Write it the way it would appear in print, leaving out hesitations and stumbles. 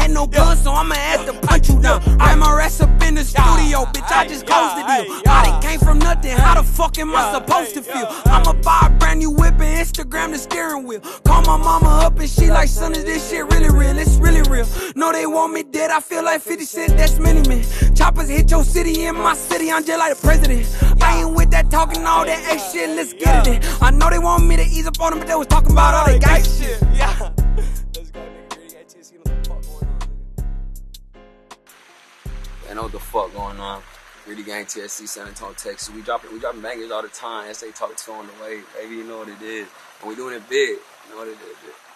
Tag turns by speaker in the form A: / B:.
A: got no gun, so I'ma have to punch you down. I'm a rest up in the studio, bitch, I just closed the deal. I done came from nothing, how the fuck am I supposed to feel? I'ma buy a brand new whip and Instagram the steering wheel. Call my mama up and she like, son, is this shit really real? It's really real. No, they want me dead, I feel like 50 Cent, that's many men. Choppers hit your city, in my city, I'm just like the president. I ain't with that talking, all that X shit, let's get it in. I know they want me to ease up on them, but they was talking about all that gangsta shit.
B: Yeah. Let's go, nigga. Really got TSC, what the fuck going on, nigga?
C: I know what the fuck going on. Gritty Gang TSC, San Antonio, Texas. We dropping bangers all the time. SA Talk 2 on the way. Baby, you know what it is. And we doing it big. You know what it is.